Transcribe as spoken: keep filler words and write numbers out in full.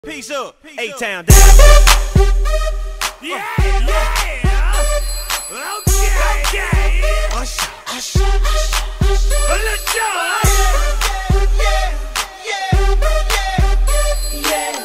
Peace up, A-Town. Yeah, yeah. Okay, okay. Usher, usher, usher, usher. Let's go. Yeah, yeah, yeah, yeah, yeah.